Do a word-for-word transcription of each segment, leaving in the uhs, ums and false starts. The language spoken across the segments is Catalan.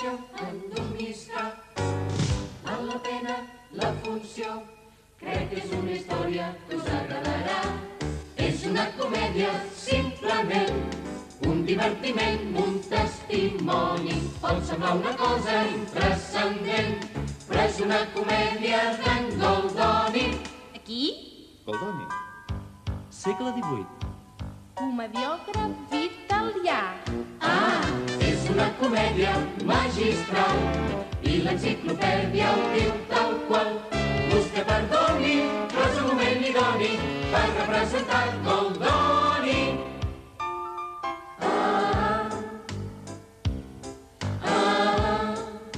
passió endomiscar. Val la pena la funció, crec que és una història que us agradarà. És una comèdia, simplement, un divertiment, un testimoni. Pot semblar una cosa intranscendent, però és una comèdia d'en Goldoni. Aquí? Goldoni, segle divuit. Comediògraf italià. Ah, és una comèdia magistral i l'enciclopèdia ho diu tal qual. Busca perdoni, resumament idoni per representar Goldoni. Ah, ah.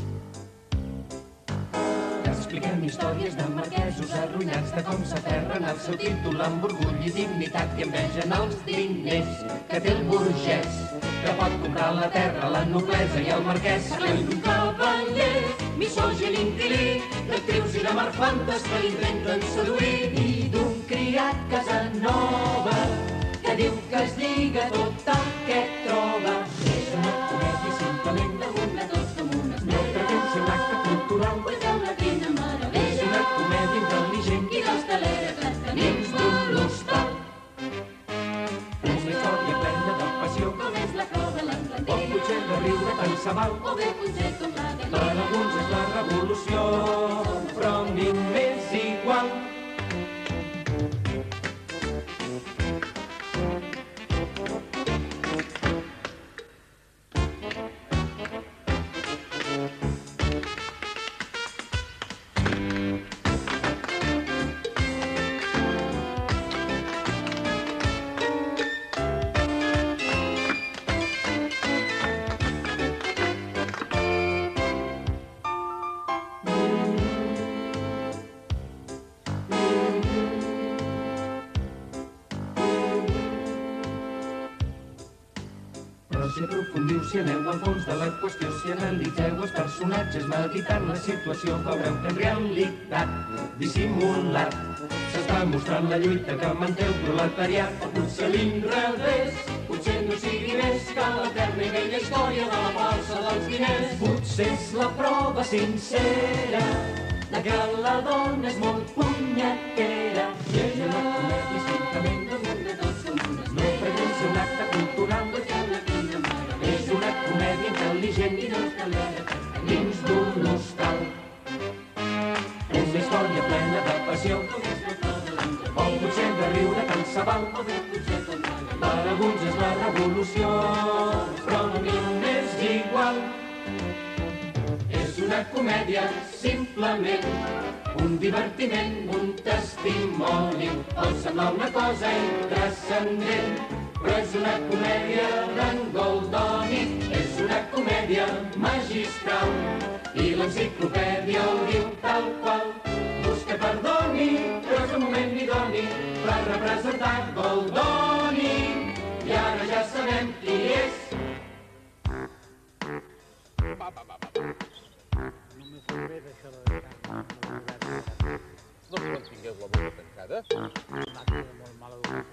Expliquem històries de marquesos arruïnats, de com s'aferren al seu títol amb orgull i dignitat i envegen els diners que té el burgès, que pot comprar la terra, la noblesa i el marquès. Parlem d'un cavaller, misogin inquilí, d'actrius i de marfantes que l'intenten seduir, i d'un criat Casanova que diu que es lliga tot el que troba. És una comèdia simplement damunt de tot com un estel. No pretén ser un acte cultural, vegeu la quina meravella. És una comèdia intel·ligent i d'hostalera que tenim d'un l'hostal. És una història plena de passió, com és la flor de l'Atlantic. O potser de riure tant se val, o bé potser com la de per alguns és la revolució, però a mi m'és igual. Si aprofundiu, si aneu al fons de la qüestió, si analitzeu els personatges, meditant la situació, veureu que en realitat, dissimulat, s'està mostrant la lluita que manté el proletariat. O potser l'inrevés, potser no sigui més que l'eterna i vella història de la força dels diners. Potser és la prova sincera de que la dona és molt punyetera. I és una comèdia simplement damunt de tots com un estel. No pretén ser un acte cultural, és una comèdia intel·ligent i d'hostalera dins d'un hostal. És una història plena de passió, o potser de riure tant se val, per alguns és la revolució, però a mi m'és igual. És una comèdia simplement, un divertiment, un testimoni. Pot semblar una cosa intranscendent, però és una comèdia d'en Goldoni. És una comèdia magistral i l'enciclopèdia ho diu tal qual. Busca perdoni, però és un moment idoni per representar Goldoni. I ara ja sabem qui és. Va, va, va, va. No me fa bé d'això de tant. No us mantingueu la boca tancada? Va, que molt mal educat.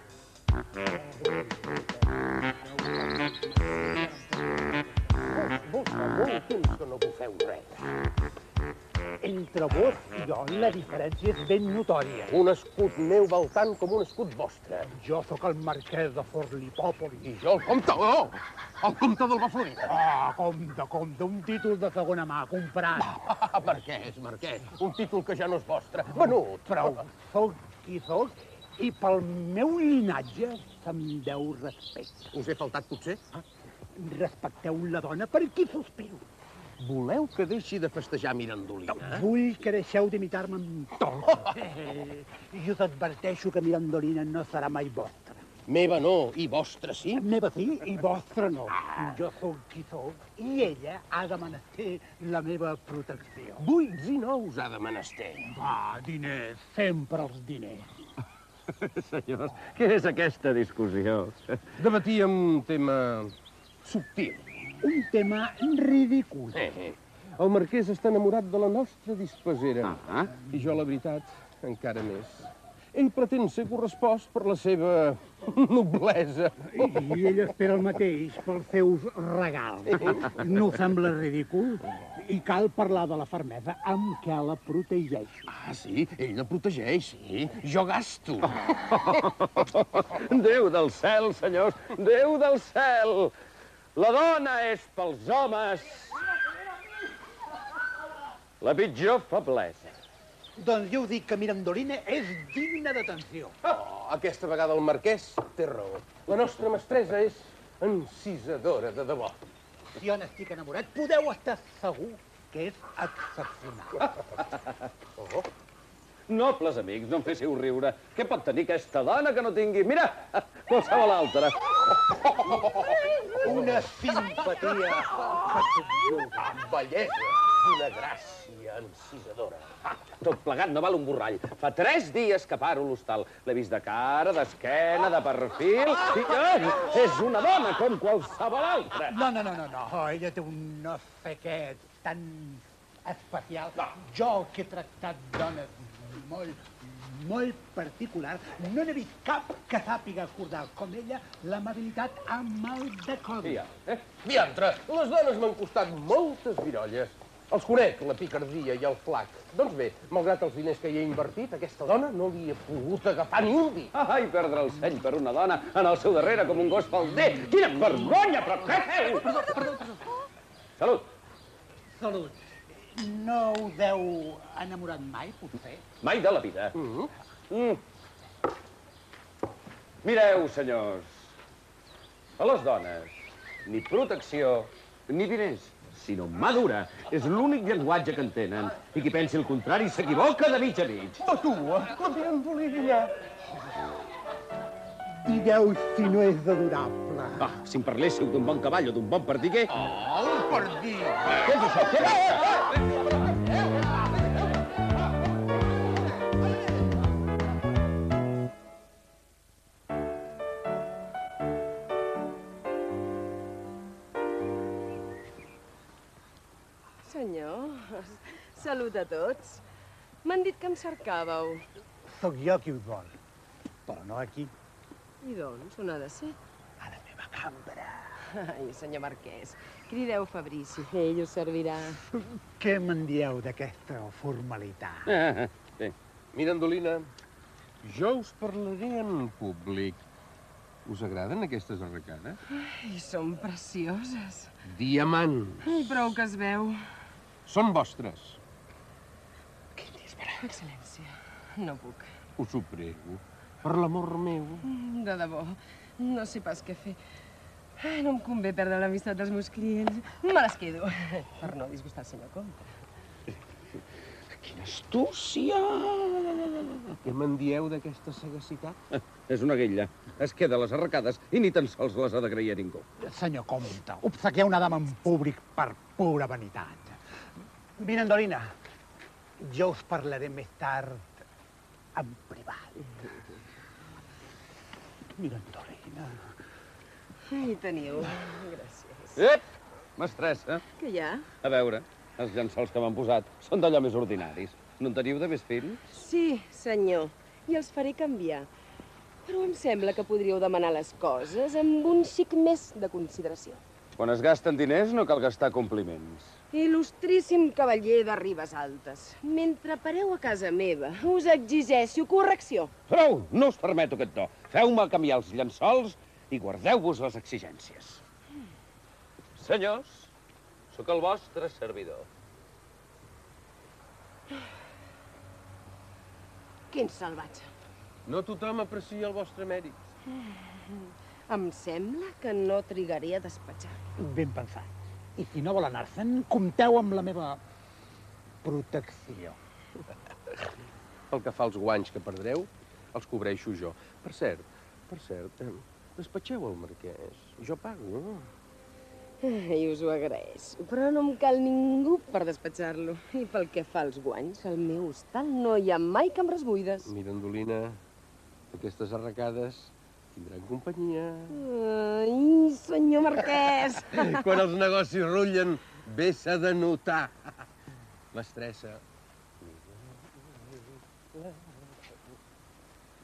Vos fa molt temps que no bufeu res. Entre vos i jo la diferència és ben notòria. Un escut meu val tant com un escut vostre. Jo sóc el marquès de Forlipòpoli. I jo el comte, oh! El comte del Baflorina. Ah, compte, compte, un títol de segona mà, comprat. Ah, marquès, marquès, un títol que ja no és vostre. Venut. Prou, sóc qui sóc i pel meu linatge se'm deu respecte. Us he faltat, potser? Ah, respecteu la dona per qui sospiro. Voleu que deixi de festejar Mirandolina? Vull que deixeu d'imitar-me amb tot. I us adverteixo que Mirandolina no serà mai vostra. Meva no, i vostra sí? Meva sí, i vostra no. Jo sóc qui sóc i ella ha de menester la meva protecció. Buits i nous ha de menester. Ah, diners, sempre els diners. Senyors, què és aquesta discussió? Debatíem un tema subtil. Un tema ridícul. Eh, eh. El marquès està enamorat de la nostra dispesera. Ah, I jo, la veritat, encara més. ell pretén ser correspost per la seva noblesa. I ell espera el mateix pels seus regals. No sembla ridícul? I cal parlar de la fermesa amb què la protegeixo. Ah, sí? Ell la protegeix, sí. Jo gasto. Déu del cel, senyors, Déu del cel! La dona és pels homes la pitjor feblesa. Doncs jo ho dic que Mirandolina és digna d'atenció. Oh, aquesta vegada el marquès té raó. La nostra mestressa és encisadora de debò. Si jo n'estic enamorat, podeu estar segur que és excepcional. Oh. Nobles amics, no em féssiu riure. Què pot tenir aquesta dona que no tingui? Mira, qualsevol altra. Una simpatia que subjuga. Bellesa, una gràcia encisadora. Ah, tot plegat no val un borrall. Fa tres dies que paro a l'hostal. L'he vist de cara, d'esquena, de perfil... I, eh, és una dona com qualsevol altra. No, no, no, no, no. Ella té un no sé què tan especial. Jo, que he tractat dones molt, molt particulars, no n'he vist cap que sàpiga acordar com ella l'amabilitat amb el decodi. Ja, eh? Diantre, les dones m'han costat moltes virolles. Els conec, la picardia i el flac. Doncs bé, malgrat els diners que hi he invertit, aquesta dona no li he pogut agafar ni un dit. Ai, perdre el seny per una dona en el seu darrere com un gos falder. Quina vergonya, però què feu? Perdó, perdó, perdó. Salut. Salut. No us heu enamorat mai, potser? Mai de la vida. Mm-hmm. Mm. Mireu, senyors, a les dones, ni protecció, ni diners, sinó mà dura. És l'únic llenguatge que entenen. I qui pensi el contrari s'equivoca de mig a mig. O tu, la Mirandolina. Digueu si no és adorable. Ah, si em parléssiu d'un bon cavall o d'un bon perdiguer... Oh, un perdiguer! Què és això? Què és? Senyors, salut a tots. M'han dit que em cercàveu. Sóc jo qui us vol, però no aquí. I doncs, on ha de ser? A la meva cambra. Ai, senyor Marquès, crideu Fabrici, ell us servirà. Què me'n dieu d'aquesta formalitat? Ah, bé. Mirandolina, jo us parlaré en públic. Us agraden aquestes arracades? Ai, són precioses. Diamants. Ai, prou que es veu. Són vostres. Quin disbarat. Excel·lència, no puc. Us ho prego, per l'amor meu. De debò, no sé pas què fer. Ai, no em convé perdre l'amistat dels meus clients. Me les quedo, per no disgustar el senyor comte. Quina astúcia! Què me'n dieu d'aquesta sagacitat? Eh, és una guilla. Es queda a les arracades i ni tan sols les ha d'agrair a ningú. Senyor comte, obsequiar una dama en públic per pura vanitat. Mirandolina, jo us parlaré més tard en privat. Mirandolina. Hi teniu, gràcies. Ep! Mestressa, Què hi ha? a veure, els llençols que m'han posat són d'allò més ordinaris. No en teniu de més fins? Sí, senyor, i els faré canviar. Però em sembla que podríeu demanar les coses amb un xic més de consideració. Quan es gasten diners no cal gastar compliments. Il·lustríssim cavaller de Ribes Altes, mentre pareu a casa meva, us exigeixo correcció. Prou! No us permeto aquest to. Feu-me canviar els llençols i guardeu-vos les exigències. Senyors, sóc el vostre servidor. Quin salvatge. No tothom aprecia el vostre mèrit. Em sembla que no trigaré a despatxar. Ben pensat. I si no vol anar-se'n, compteu amb la meva protecció. Pel que fa als guanys que perdreu, els cobreixo jo. Per cert, per cert, eh, despatxeu el marquès. Jo pago. I us ho agraeixo, però no em cal ningú per despatxar-lo. I pel que fa als guanys, al meu hostal no hi ha mai cambres buides. Mirandolina, aquestes arracades tindran companyia. Ai, senyor Marquès! Quan els negocis rutllen, bé s'ha de notar. Mestressa.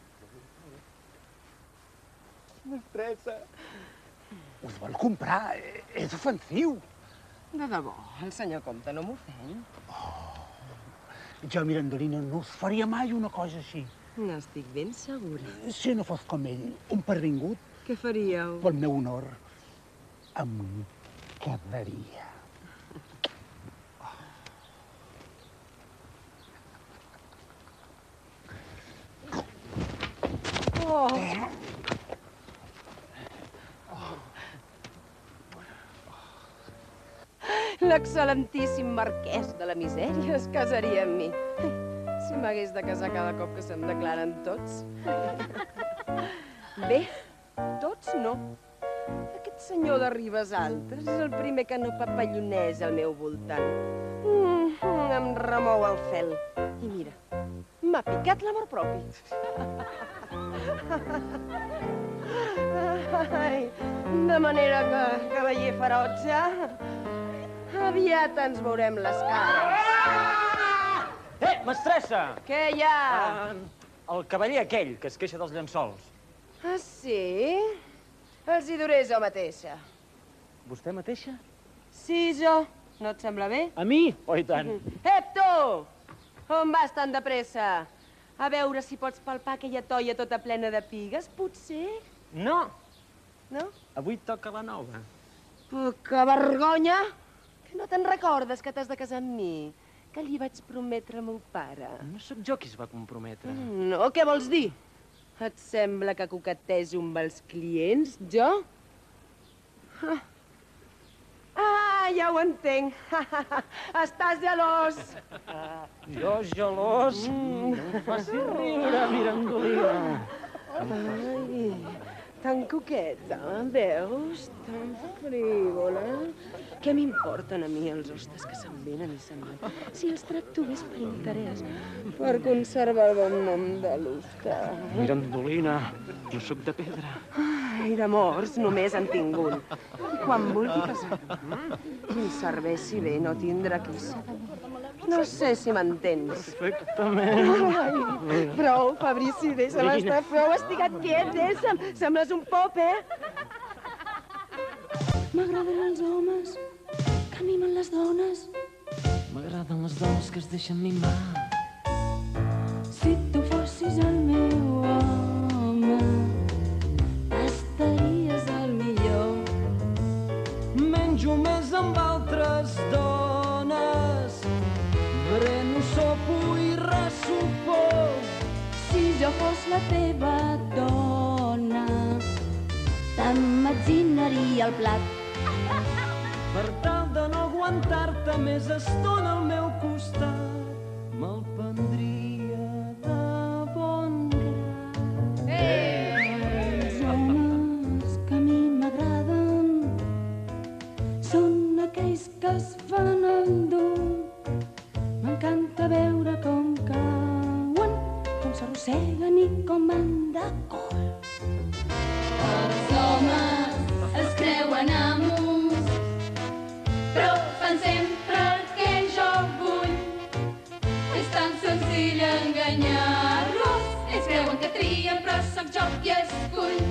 mestressa. Us vol comprar? És ofensiu. De debò, el senyor comte no m'ofèn. Jo, Mirandolina, no us faria mai una cosa així. N'estic ben segura. Si no fos com ell, un pervingut, Què faríeu? pel meu honor, em quedaria. Oh! L'excel·lentíssim marquès de la misèria es casaria amb mi. Si m'hagués de casar cada cop que se'm declaren tots. Bé, tots no. Aquest senyor de Ribes Altes és el primer que no papalloneix al meu voltant. Mm, em remou el fel. I mira, m'ha picat l'amor propi. Ai, de manera que, cavaller ferotge, aviat ens veurem les cares. Eh, mestressa! Què hi ha? Uh, el cavaller aquell que es queixa dels llençols. Ah, sí? Els hi duré jo mateixa. Vostè mateixa? Sí, jo. No et sembla bé? A mi? Oh, i tant. Ep, tu! On vas tan de pressa? A veure si pots palpar aquella toia tota plena de pigues, potser? No. No? Avui toca la nova. Oh, que vergonya! Que no te'n recordes que t'has de casar amb mi? Que li vaig prometre a meu pare. No sóc jo qui es va comprometre. No, què vols dir? Et sembla que coquetejo amb els clients, jo? Ah, ja ho entenc. Estàs gelós. Jo, gelós? Mm. No em facis riure, Mirandolina. Ai, tan coqueta, veus? Tan frívola. Què m'importen a mi els hostes que se'n venen i se'n van? Si els tracto bé és per interès, per conservar el bon nom de l'hoste. Mirandolina, no sóc de pedra. Ai, d'amors només en tinc un. Quan vulgui casar. Qui em serveixi bé no tindrà queixa d'amor. No sé si m'entens. Perfectament. Ai, prou, Fabrici, deixa'm estar, prou, estiga't quiet, deixa'm. Sembles un pop, eh? M'agraden els homes que mimen les dones. M'agraden les dones que es deixen mimar. Si tu fossis el meu home, estaries el millor. Menjo més amb altres dones. Breno, sopo i ressopo. Si jo fos la teva dona, t'emmagatzinaria el plat. Per tal de no aguantar-te més estona al meu costat, me'l prendria de bon grat. Els homes que a mi m'agraden són aquells que es fan el dur. M'encanta veure com cauen, com s'arrosseguen i com van de cul. Els homes es creuen amos, però fan sempre el que jo vull. És tan senzill enganyar-los. Ells creuen que trien, però sóc jo qui escull.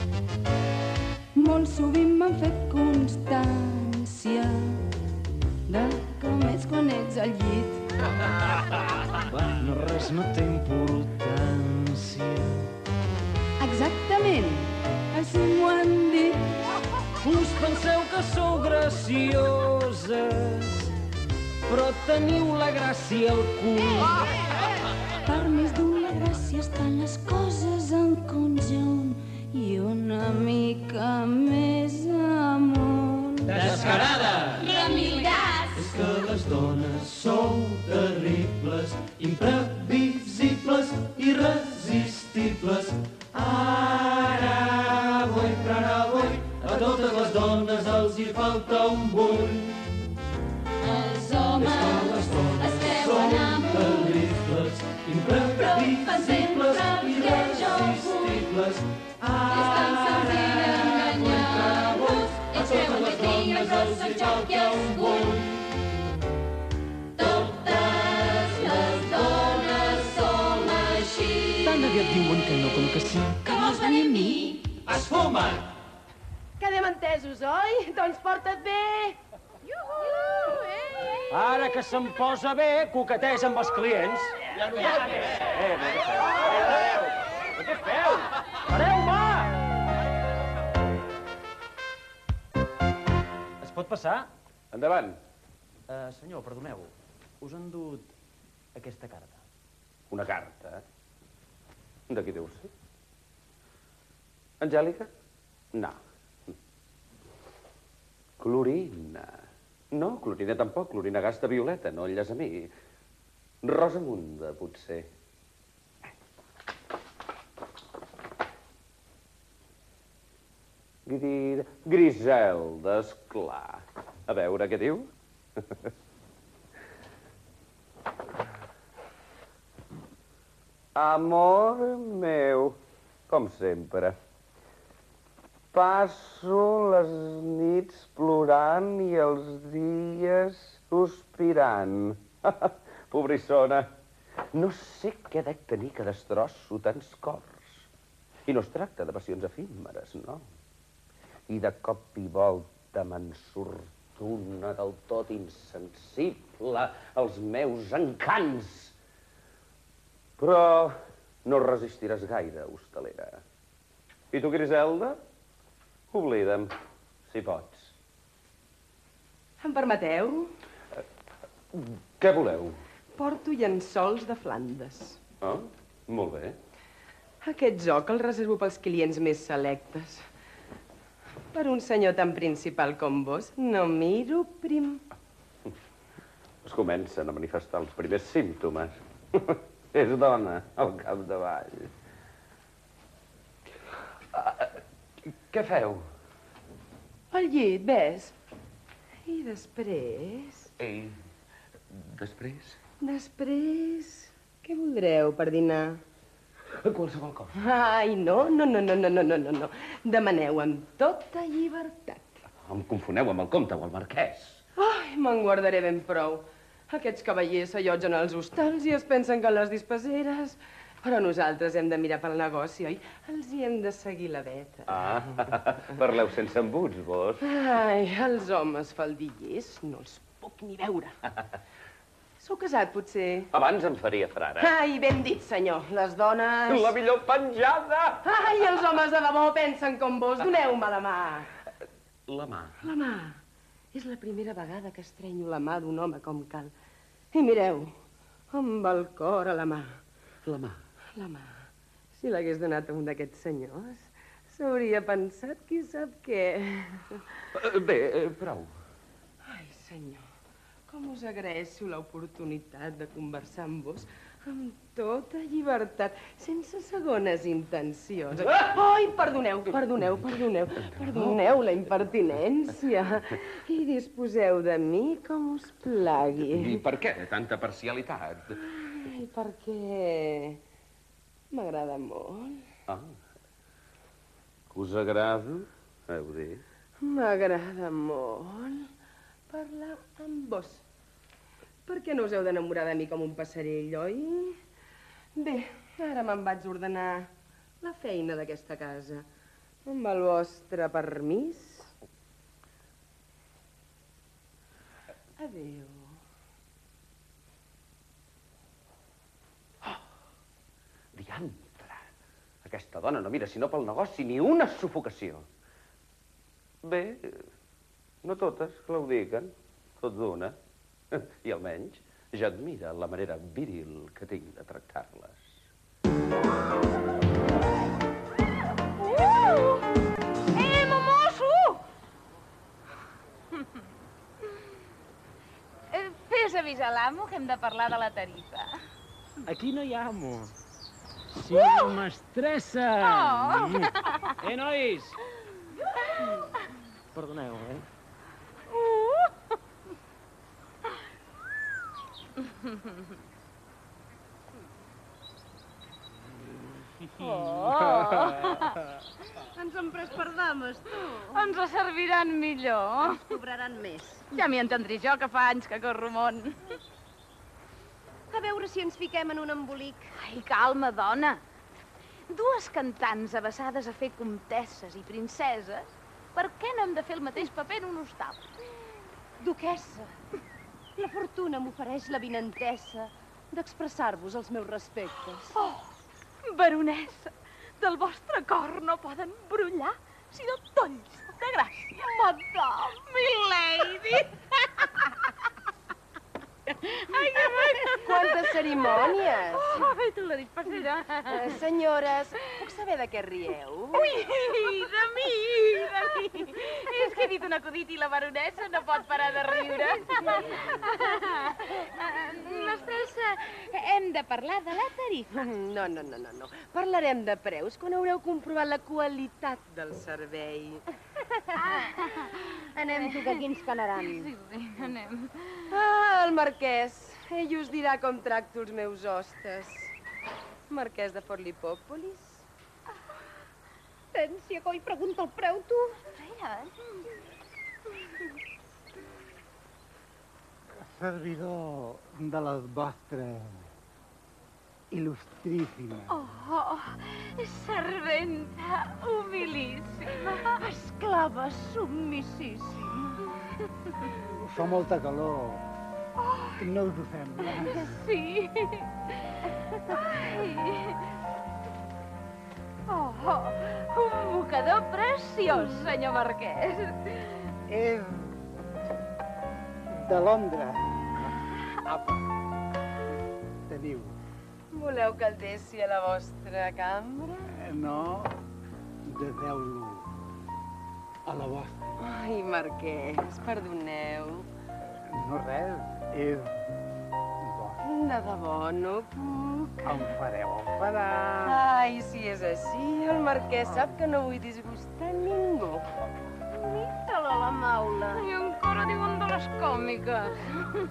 Molt sovint m'han fet constància de com ets quan ets al llit. Va, no res no té importància. Exactament, així m'ho han dit. Us penseu que sou gracioses, però teniu la gràcia al cul. Per més dur la gràcia estan les coses en conjunt i una mica més amunt. Descarada! Remilgats! És que les dones sou terribles, imprevisibles, irresistibles. Ara vull, però ara vull, a totes les dones els hi falta un bull. Els homes es creuen amos, terribles, imprevisibles, irresistibles. és tan senzill enganyar-los. Ells creuen que trien, però sóc jo qui escull. Totes les dones som així. Tan aviat diuen que no com que sí. Que vols venir amb mi? Esfuma't! Quedem entesos, oi? Doncs porta't bé! Ara que se'm posa bé, coqueteja amb els clients. Ja no hi ha què. Eh, no què feu? No què feu? Pareu-me! Es pot passar? Endavant. Uh, senyor, perdoneu, us han dut aquesta carta. Una carta? De qui deu ser? Angèlica? No. Clorina. No, Clorina tampoc. Clorina gasta violeta, no enllaç a mi. Rosamunda, potser. Gri... Griselda, esclar. A veure què diu. Amor meu, com sempre. Passo les nits plorant i els dies sospirant. Pobrissona. No sé què dec tenir que destrosso tants cors. I no es tracta de passions efímeres, no. I de cop i volta me'n surt una del tot insensible als meus encants. Però no resistiràs gaire, hostalera. I tu, Griselda? Oblida'm, si pots. Em permeteu? Què voleu? Porto llençols de Flandes. Oh, molt bé. Aquest joc el reservo pels clients més selectes. Per un senyor tan principal com vos, no miro prim. Es comencen a manifestar els primers símptomes. És dona, al capdavall. Què feu? Al llit, ves? I després? I després? Després, què voldreu per dinar? Qualsevol cosa. Ai, no, no, no, no, no, no, no, no. Demaneu amb tota llibertat. Em confoneu amb el comte o el marquès. Ai, me'n guardaré ben prou. Aquests cavallers s'allotgen als hostals i es pensen que les dispeseres... Però nosaltres hem de mirar pel negoci, oi? Els hi hem de seguir la veta. Ah, parleu sense embuts, vos. Ai, els homes faldillers no els puc ni veure. Sou casat, potser? Abans em faria frare. Ai, ben dit, senyor. Les dones... La millor penjada! Ai, els homes de debò pensen com vos. Doneu-me la mà. La mà. La mà. És la primera vegada que estrenyo la mà d'un home com cal. I mireu, amb el cor a la mà. La mà. La mà. Si l'hagués donat a un d'aquests senyors, s'hauria pensat qui sap què. Bé, prou. Ai, senyor, com us agraeixo l'oportunitat de conversar amb vos amb tota llibertat, sense segones intencions. Ai, perdoneu, perdoneu, perdoneu, perdoneu la impertinència. I disposeu de mi com us plagui. I per què tanta parcialitat? Ai, perquè m'agrada molt. Ah, us agrado, heu dit? M'agrada molt parlar amb vos. Per què no us heu d'enamorar de mi com un passarell, oi? Bé, ara me'n vaig ordenar la feina d'aquesta casa. Amb el vostre permís. Adéu. Diantre! Aquesta dona no mira sinó pel negoci ni una sufocació. Bé, no totes claudiquen, tot d'una. I almenys ja admira la manera viril que tinc de tractar-les. Uh! Eh, mamosso! Fes avisar l'amo que hem de parlar de la tarifa. Aquí no hi ha amo. Sí, mestressa! Oh! Eh, nois? Perdoneu, eh? Oh! Ens han pres per dames, tu. Ens serviran millor. Ens cobraran més. Ja m'hi entendré jo, que fa anys que corro món. A veure si ens fiquem en un embolic. Ai, calma, dona. dues cantants avesades a fer comtesses i princeses, per què no hem de fer el mateix paper en un hostal? Duquessa, la fortuna m'ofereix l'avinentesa d'expressar-vos els meus respectes. Oh, baronessa, del vostre cor no poden brollar sinó tolls de gràcia. Madame, milady! Ai, que maca! Quantes cerimònies! Oh, ai, tu l'ha dit per ser. Eh, senyores, puc saber de què rieu? Ui, de mi, de mi. És que he dit un acudit i la baronessa no pot parar de riure. Mestressa, hem de parlar de la tarifa. No, no, no, no, no. Parlarem de preus quan haureu comprovat la qualitat del servei. Anem, tu, que aquí ens canaran. Sí, sí, anem. Ah, el marquès. Ell us dirà com tracto els meus hostes. Marquès de Forlipòpolis? Tència, coi, pregunta el preu, tu. Servidor de les vostres il·lustríssimes. Oh, serventa humilíssima. Esclava submissíssima. Fa molta calor. No us ho sembla? Sí. Ai. Oh, un mocador preciós, senyor marquès. És de Londres. Apa, teniu. Voleu que el deixi a la vostra cambra? No, deseu-lo a la vostra. Ai, marquès, perdoneu. No res, és vostre. De debò, no puc. Em fareu enfadar. Ai, si és així, el marquès sap que no vull disgustar ningú. Mira-la, la maula. I encara diuen de les còmiques.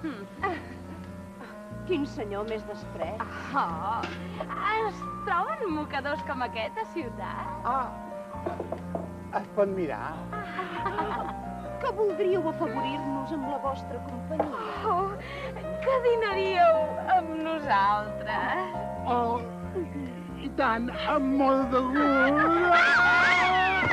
Quin senyor més desprès. Oh, es troben mocadors com aquest a ciutat? Ah, es pot mirar. Que voldríeu afavorir-nos amb la vostra companyia. Oh, que dinaríeu amb nosaltres? Oh, i tant, amb molt de gust.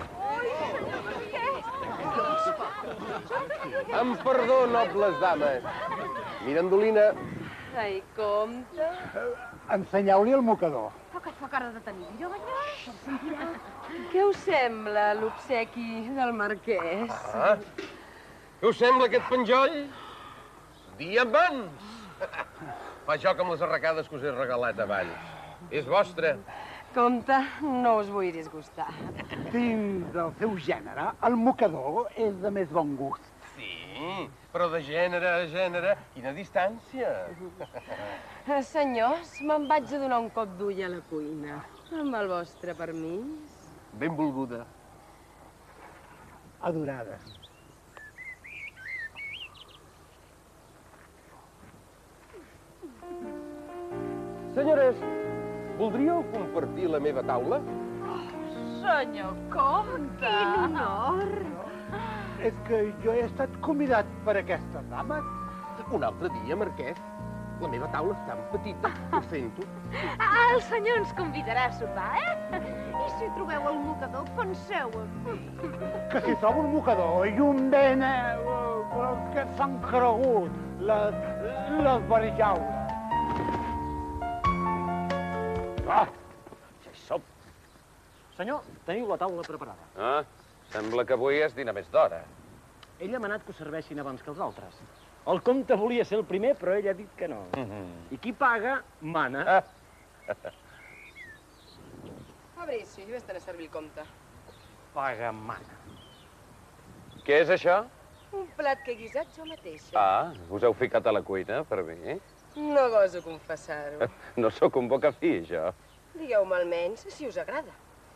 Amb perdó, nobles dames. Mirandolina. Ai, compte. Ensenyeu-li el mocador. Però que et fa cara de tenir jo, se'l sentirà. Què us sembla l'obsequi del marquès? Ah, què us sembla aquest penjoll? Diamants! Fa joc amb les arracades que us he regalat abans. És vostre. Compte, no us vull disgustar. Dins del seu gènere, el mocador és de més bon gust. Sí, però de gènere a gènere, quina distància. Senyors, me'n vaig a donar un cop d'ull a la cuina. Amb el vostre permís. Benvolguda. Adorada. Senyores, voldríeu compartir la meva taula? Senyor comte! Quin honor! És que jo he estat convidat per aquestes dames. Un altre dia, marquès. La meva taula és tan petita, ho sento. El senyor ens convidarà a sopar, eh? I si trobeu el mocador, penseu en mi. Que si trobo un mocador i un ben... Eh, però que s'han cregut les, les barjaules. Ah! Ja hi som. Senyor, teniu la taula preparada. Ah, sembla que avui és dinar més d'hora. Ell ha manat que ho serveixin abans que els altres. El comte volia ser el primer, però ell ha dit que no. Mm-hmm. I qui paga, mana. Ah. Fabrici, vés-te'n a servir el compte. Paga, mana. Què és això? Un plat que he guisat jo mateixa. Ah, us heu ficat a la cuina per mi? No goso confessar-ho. No sóc un bocafi, jo. Digueu-me almenys si us agrada.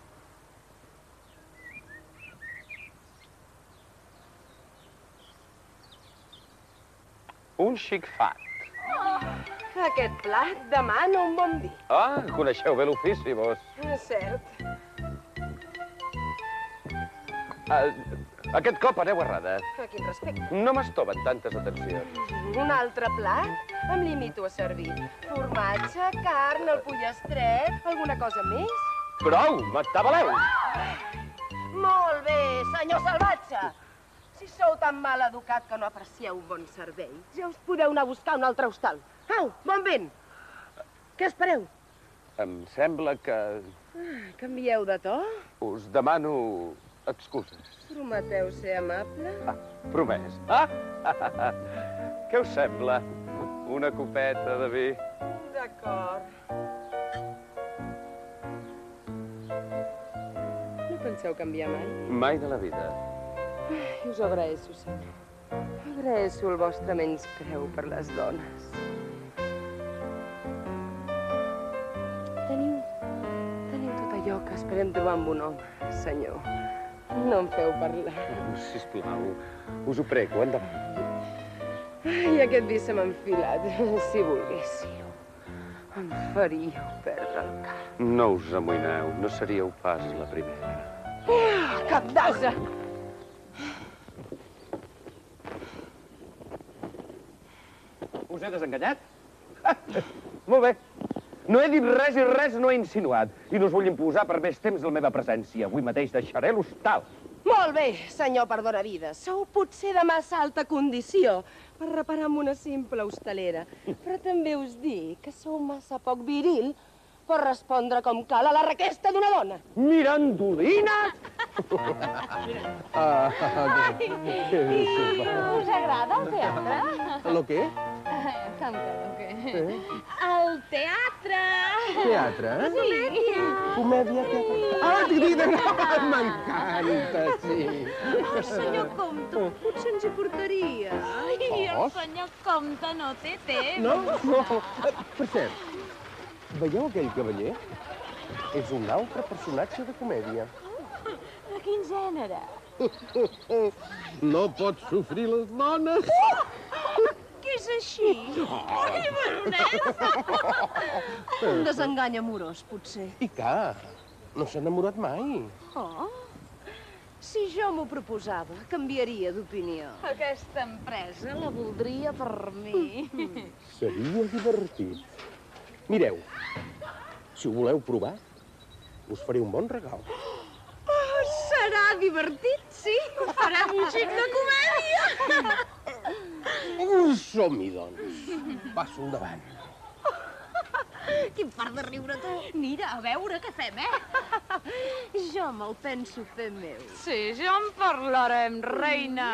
Un xic fat. Aquest plat demana un bon vi. Ah, coneixeu bé l'ofici, vos. És cert. Ah, Aquest cop aneu errada. A quin respecte? No m'estoven tantes atencions. Un altre plat? Em limito a servir. Formatge, carn, el pollastre, alguna cosa més? Prou, m'atabaleu! Molt bé, senyor salvatge. Si sou tan mal educat que no aprecieu un bon servei, ja us podeu anar a buscar un altre hostal. Au, bon vent! Què espereu? Em sembla que Ah, canvieu de to? us demano excuses. Prometeu ser amable? Ah, promès. Ah! Què us sembla? Una copeta de vi? D'acord. No penseu canviar mai? Mai de la vida. Ai, us ho agraeixo, senyor. Agraeixo el vostre menyspreu per les dones. Teniu... teniu tot allò que esperem trobar en un home, senyor. No em feu parlar. Sisplau, us ho prego, endavant. Ai, aquest vi se m'ha enfilat. Si volguéssiu, em faríeu perdre el cap. No us amoïneu, no seríeu pas la primera. Ah, cap d'ase! Us he desenganyat? Ah, molt bé. No he dit res i res no he insinuat. I no us vull imposar per més temps la meva presència. Avui mateix deixaré l'hostal. Molt bé, senyor perdonavides. Sou potser de massa alta condició per reparar amb una simple hostalera. Però també us dic que sou massa poc viril per respondre com cal a la requesta d'una dona. Mirandolina! Ah, I us agrada el teatre? Lo què? Com que lo què? El teatre! Teatre? Sí. Comèdia, teatre... Ah, querida, m'encanta, sí. Oh, senyor Comte, potser ens hi portaria. Ai, el Oh. senyor Comte no té temps. No? No. Per cert, veieu aquell cavaller? És un altre personatge de comèdia. De quin gènere? No pot sofrir les dones. Que és així? Ai, baronessa! Un desengany amorós, potser. I què? No s'ha enamorat mai. Oh, si jo m'ho proposava, canviaria d'opinió. Aquesta empresa la voldria per mi. Seria divertit. Mireu, si ho voleu provar, us faré un bon regal. Oh, serà divertit, sí. Farem un xic de comèdia. Som-hi, doncs. Passo endavant. Quin fart de riure, tu. Mira, a veure què fem, eh? Jo me'l penso fer meu. Sí, ja en parlarem, reina.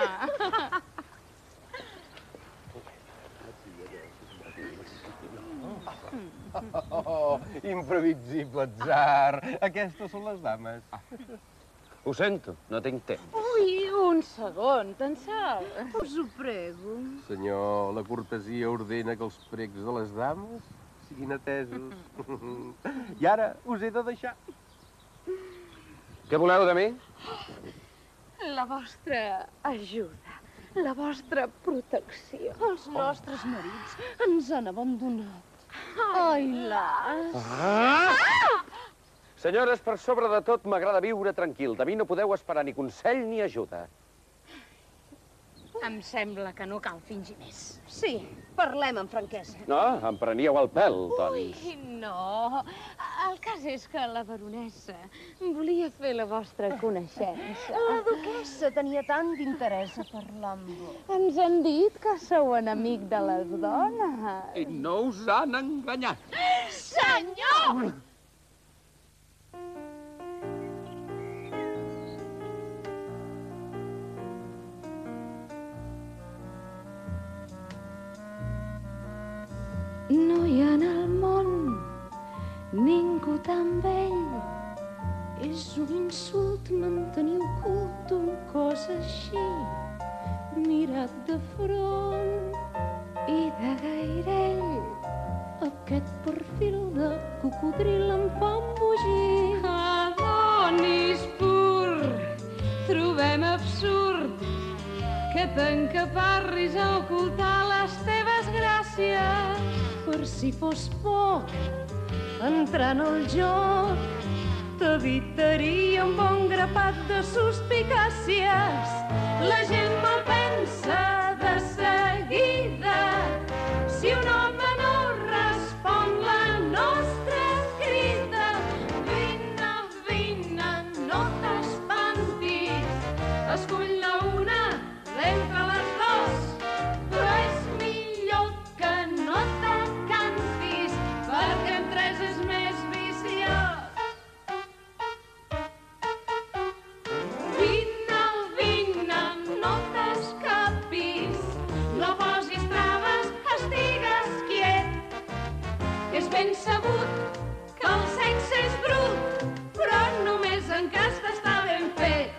Oh, imprevisible atzar. Aquestes són les dames. Ho sento, no tinc temps. Ui, un segon, tan sol. Us ho prego. Senyor, la cortesia ordena que els precs de les dames siguin atesos. I ara us he de deixar. Què voleu de mi? La vostra ajuda, la vostra protecció. Els nostres marits ens han abandonat. Ai, las. Ah! Senyores, per sobre de tot m'agrada viure tranquil. De mi no podeu esperar ni consell ni ajuda. Em sembla que no cal fingir més. Sí, parlem amb franquesa. No, em preníeu el pèl, doncs. Ui, no. El cas és que la baronessa volia fer la vostra coneixença. La duquessa tenia tant d'interès a parlar amb vos. Ens han dit que sou enemic de les dones. I no us han enganyat. Senyor! No hi ha en el món ningú tan vell. És un insult mantenir ocult un cos així, mirat de front i de gairell. Aquest perfil de cocodril em fa embogir. Adonis pur, trobem absurd que t'encaparris a ocultar les teves gràcies. Per si fos poc, entrant al joc, t'evitaria un bon gra tapat de suspicàcies. La gent mal pensa de seguida. Si un home no respon la nostra crida, vine, vine, no t'espantis, escull-ne una d'entre les dos, però és millor que no t'acantis, perquè en tres és més viciós. Vine, vine, no t'escapis, no posis traves, estigues quiet. És ben sabut que el sexe és brut, però només en cas d'estar ben fet.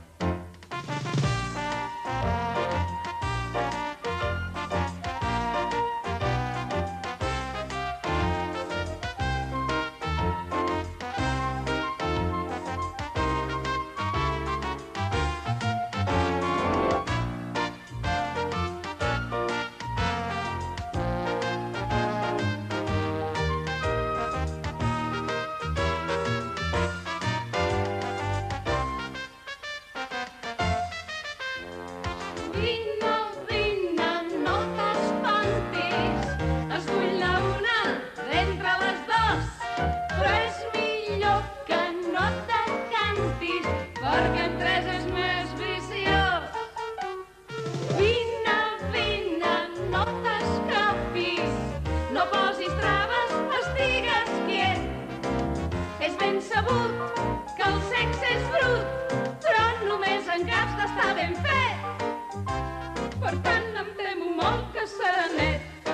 Vine, vine, no t'espantis, escull-ne una d'entre les dos, però és millor que no t'acantis, perquè en tres és més viciós. Vine, vine, no t'escapis, no posis traves, estigues quiet. És ben sabut que el sexe és brut, però només en cas d'estar ben fet. Per tant, em temo molt que serà net.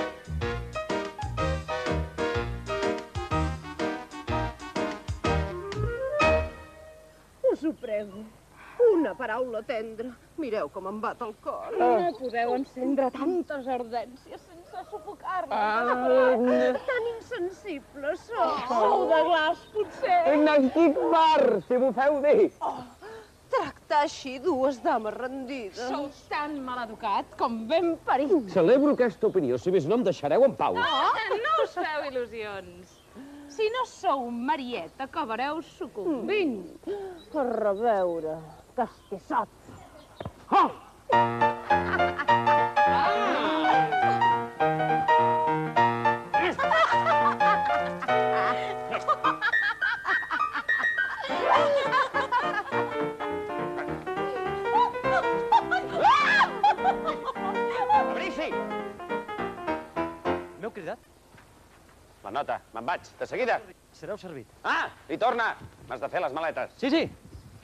Us ho prego, una paraula tendra. Mireu com em bat el cor. No podeu encendre tantes ardències sense sufocar-les. Ah. Tan insensibles sou. Sou de glaç, potser. N'estic fart, si m'ho feu dir. Tractar així dues dames rendides. Sou tan maleducat com ben parit. Celebro aquesta opinió, si més no em deixareu en pau. No, no us feu il·lusions. Si no sou Marieta, acabareu sucumbint. Per reveure, castissot. Oh! Fabrici! M'heu cridat? La nota, me'n vaig, de seguida. Sereu servit. Ah, i torna! M'has de fer les maletes. Sí, sí.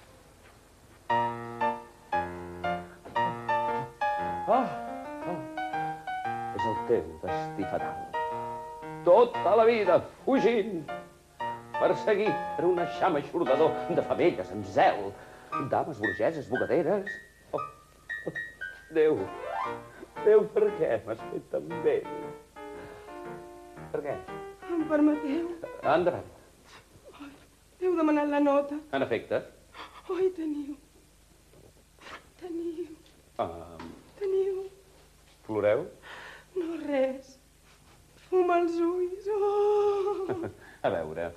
Oh, oh. És el teu destí fatal. Tota la vida fugint, perseguit per un eixam eixordador de femelles amb zel, dames burgeses, bugaderes. Oh, oh, Déu, Déu, per què m'has fet tan bé? Per què? Em permeteu? Endavant. Heu demanat la nota. En efecte. Oi, teniu. Teniu. Um, Teniu. ploreu? No res. Fuma els ulls. Oh! A veure.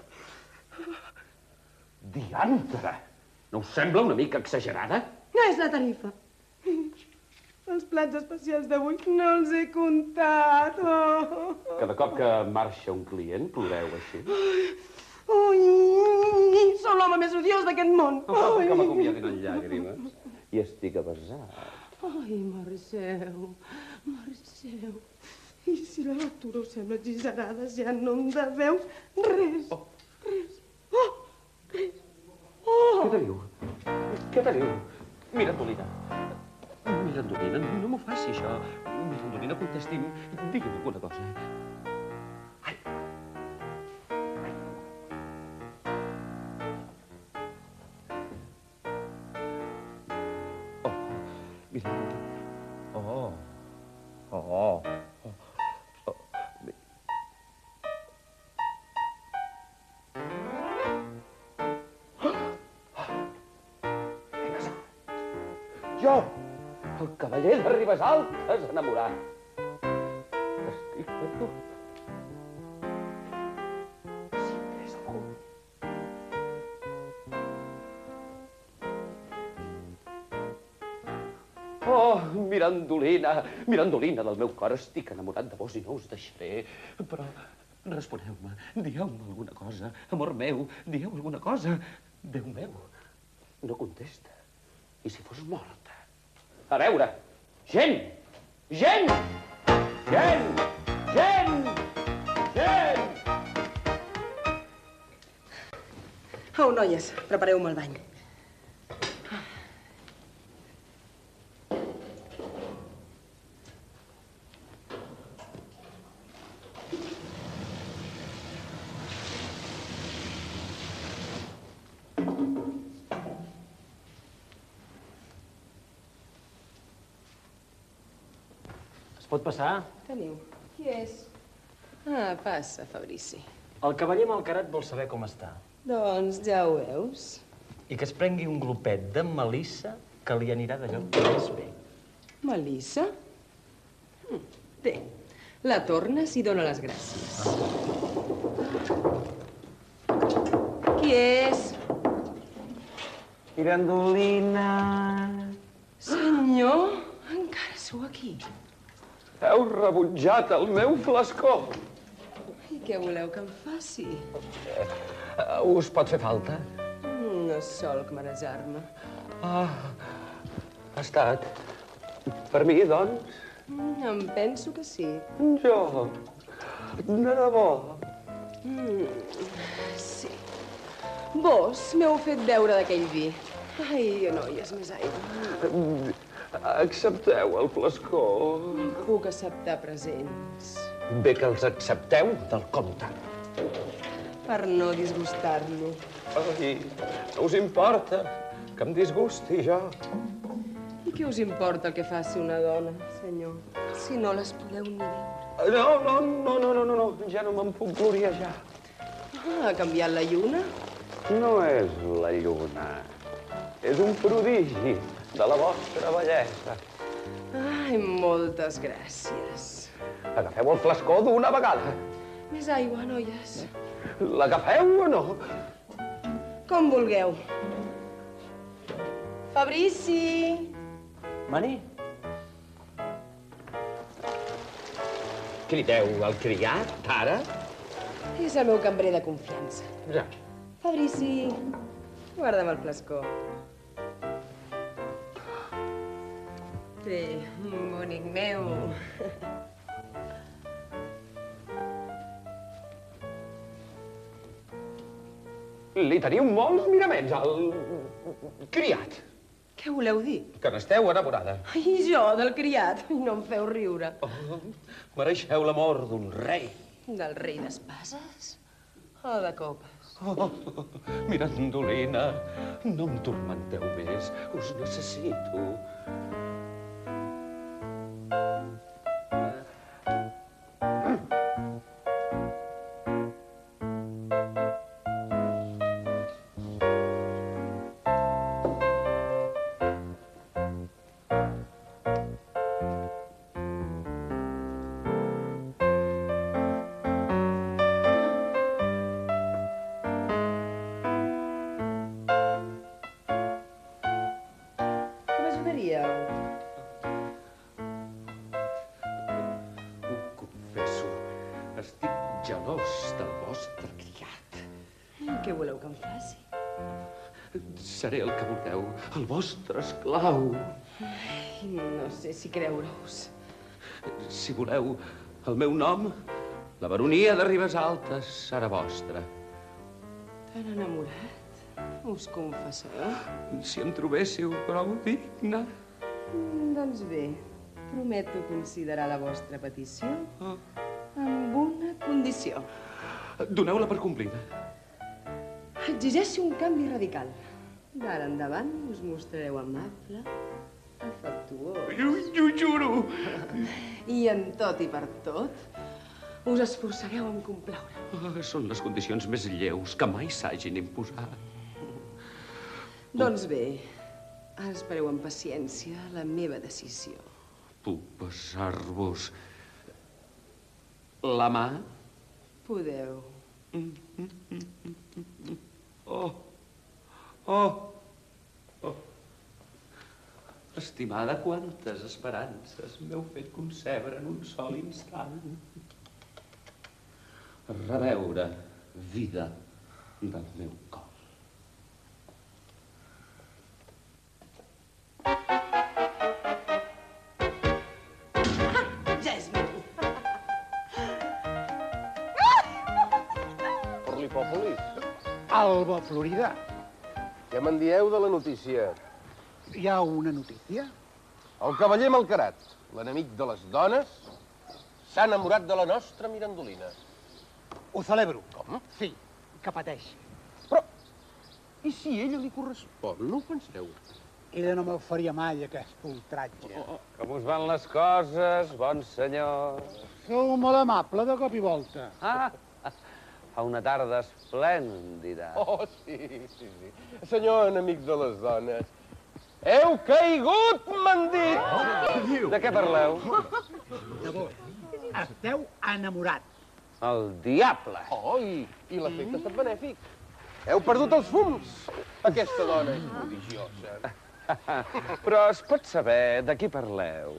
Diantre! No us sembla una mica exagerada? No és la tarifa. Els plats especials d'avui no els he comptat. Oh. Cada cop que marxa un client, ploreu així. Ui, sou l'home més odiós d'aquest món. No fa que m'acomiadin en llàgrimes. I estic avasat. Ai, Marceu, Marceu. I si la lectura us sembla exagerada, ja no em deveu res. Oh. Res. Oh, res. Oh. Què teniu? Què teniu? Mira, Dolina. Mira, Dolina, no m'ho faci, això. Mira, Dolina, contesti'm. Digui'm alguna cosa. Ai. Oh, mira. Oh. Oh. Oh. Oh. Jo, el cavaller de Ribesaltes, enamorat. Estic perdut. Si tres algú. Oh, Mirandolina, Mirandolina del meu cor, estic enamorat de vos i no us deixaré. Però responeu-me, dieu-me alguna cosa. Amor meu, dieu alguna cosa. Déu meu, no contesta. I si fos morta? A veure, gent! Gent! Gent! Gent! Gent! Au, noies, prepareu-me el bany. Pot passar? Teniu. Qui és? Ah, passa, Fabrici. El cavaller Malcarat vol saber com està. Doncs ja ho veus. I que es prengui un glopet de melissa que li anirà d'allò més bé. Melissa? Hm, Té, la tornes i dóna les gràcies. Qui és? Mirandolina... Senyor, encara sou aquí. Heu rebutjat el meu flascó. I què voleu que em faci? Uh, us pot fer falta? No solc marejar-me. Ah, ha estat. Per mi, doncs? Em penso que sí. Jo? De debò? Mm, sí. Vos m'heu fet beure d'aquell vi. Ai, noies, més aigua. Accepteu el flascó. Puc acceptar presents. Bé que els accepteu del compte. Per no disgustar-lo. Ai, no us importa que em disgusti jo? I què us importa el que faci una dona, senyor? Si no les podeu ni veure. No, no, no, no, no, no, no. Ja no me'n puc gloriejar. Ah, ha canviat la lluna? No és la lluna. És un prodigi de la vostra bellesa. Ai, moltes gràcies. Agafeu el flascó d'una vegada. Més aigua, noies. L'agafeu o no? Com vulgueu. Fabrici! Mani? Crideu el criat, ara? És el meu cambrer de confiança. Ja. Fabrici, guarda'm el flascó. Té, bonic meu. Li teniu molts miraments, al criat. Què voleu dir? Que n'esteu enamorada. I jo, del criat. No em feu riure. Oh, mereixeu l'amor d'un rei. Del rei d'espases o de copes? Oh, Mirandolina, no em turmenteu més. Us necessito. Seré el que vulgueu, el vostre esclau. Ai, no sé si creure-us. Si voleu el meu nom, la baronia de Ribes Altes serà vostra. Tan enamorat, us confesseu? Si em trobéssiu prou digna. Doncs bé, prometo considerar la vostra petició amb una condició. Doneu-la per complida. Exigeixo un canvi radical. D'ara endavant us mostrareu amable, afectuós... Jo juro! I en tot i per tot, us esforçareu en complaure. Oh, són les condicions més lleus que mai s'hagin imposat. Doncs bé, espereu amb paciència la meva decisió. Puc besar-vos la mà? Podeu. Oh! Oh! Oh! Estimada, quantes esperances m'heu fet concebre en un sol instant. Reveure vida del meu cor. Ja és meu. Per l'Hipòpolis. Alba, Florida. Què me'n dieu de la notícia? Hi ha una notícia? El cavaller Malcarat, l'enemic de les dones, s'ha enamorat de la nostra Mirandolina. Ho celebro. Com? Sí, que pateixi. Però, i si ella li correspon? No ho penseu? Ella no me'l faria mai, aquest ultratge. Oh, oh. Com us van les coses, bon senyor? Sou molt amable de cop i volta. Ah, fa una tarda esplèndida. Oh, sí, sí, sí. Senyor enemic de les dones, heu caigut, m'han dit! Oh, de què parleu? De vos. Esteu enamorat. El diable. Oh, i, i l'efecte ha estat benèfic. Heu perdut els fums. Aquesta dona és prodigiosa. Però es pot saber de qui parleu?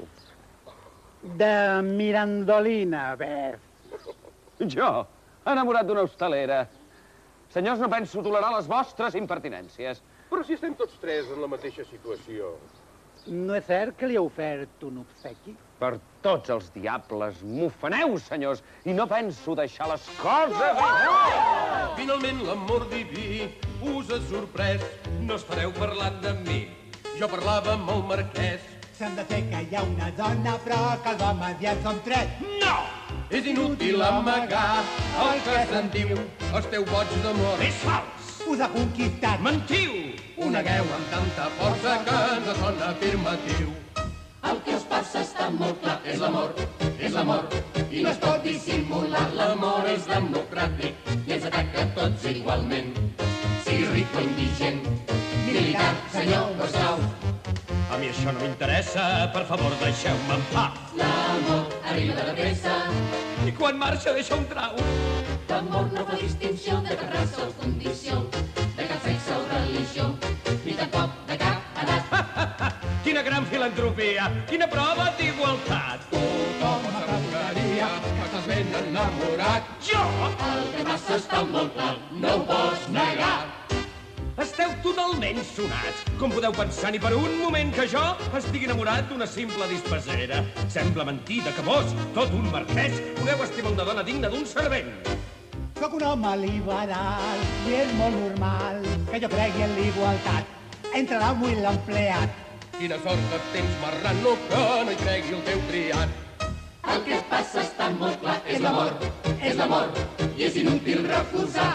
De Mirandolina, Beth. Jo, enamorat d'una hostalera. Senyors, no penso tolerar les vostres impertinències. Però si estem tots tres en la mateixa situació. No és cert que li ha ofert un obsequi? Per tots els diables, m'ofeneu, senyors, i no penso deixar les coses... Finalment l'amor diví us ha sorprès. No estareu parlant de mi, jo parlava amb el marquès. S'han de fer que hi ha una dona, però que els homes ja en som tres. No! És inútil amagar el que se'n diu. Esteu boig d'amor. És fals! Us ha conquistat. Mentiu! Ho negueu amb tanta força que ens sona afirmatiu. El que us passa està molt clar. És l'amor, és l'amor, i no es pot dissimular. L'amor és democràtic i ens ataca a tots igualment. Sigui ric o indigent, militar, senyor o esclau. A mi això no m'interessa, per favor, deixeu-me en pau. L'amor arriba de pressa i quan marxa deixa un trau. L'amor no fa distinció de cap raça o condició, de cap sexe o religió, ni tampoc de cap edat. Quina gran filantropia, quina prova d'igualtat. Tothom asseguraria que estàs ben enamorat. Jo? El que passa està molt clar, no ho pots negar. Esteu totalment sonats. Com podeu pensar ni per un moment que jo estigui enamorat d'una simple dispesera? Sembla mentida que vos, tot un marquès, podeu estimar una dona digna d'un servent. Soc un home liberal i és molt normal que jo cregui en l'igualtat entre l'amo i l'empleat. Quina sort que tens, marrano, que no hi cregui el teu criat. El que passa està molt clar, és l'amor, és l'amor, i és inútil refusar.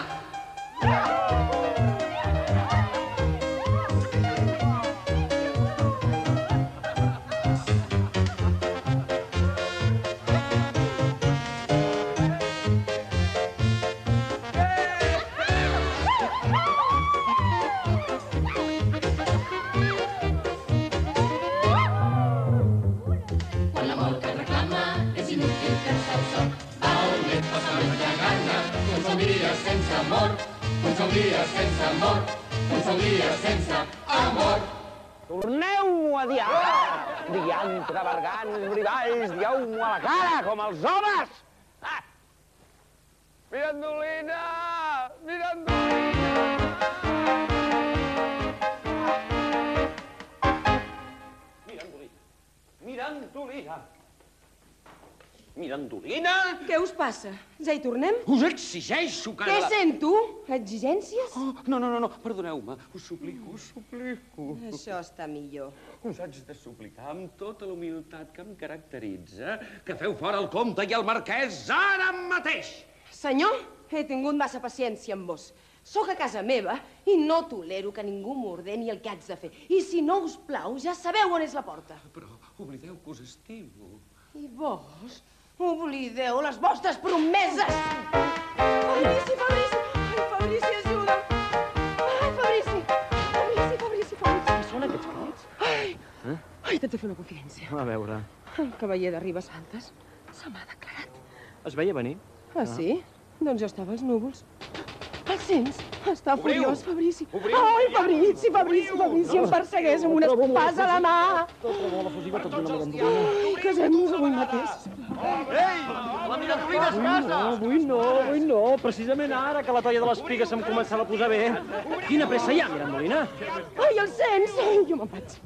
Sense amor, un sol dia sense amor, un sol dia sense amor. Torneu-m'ho a dir ara! Diantre, bergants, brivalls, dieu-m'ho a la cara, com els homes! Ah! Mirandolina! Mirandolina! Mirandolina! Mirandolina! Mirandolina! Què us passa? Ja hi tornem? Us exigeixo que... Què sento? Exigències? Oh, no, no, no, no, perdoneu-me. Us suplico, us suplico. Això està millor. Us haig de suplicar amb tota la humilitat que em caracteritza que feu fora el comte i el marquès ara mateix. Senyor, he tingut massa paciència amb vos. Soc a casa meva i no tolero que ningú m'ordeni el que haig de fer. I si no us plau, ja sabeu on és la porta. Però oblideu que us estimo. I vos? Oblideu les vostres promeses! Fabrici, Fabrici! Ai, Fabrici, ajuda'm! Ai, Fabrici! Fabrici, Fabrici, Fabrici! Què són aquests crits? Ai! Eh? Ai, t'haig de fer una confidència. A veure. El cavaller de Ribes Altes se m'ha declarat. Es veia venir? Ah, sí? Doncs jo estava als núvols. El sents? Està furiós, Fabrici. Ai, Fabrici, Fabrici, Fabrici, em persegueix amb una espasa a la mà. Ai, casem-nos avui mateix. Ei, la Mirandolina es casa! Avui no, avui no. Precisament ara que la toia de l'espiga se'm començava a posar bé. Quina pressa hi ha, Mirandolina? Ai, el sents? Ai, jo me'n vaig.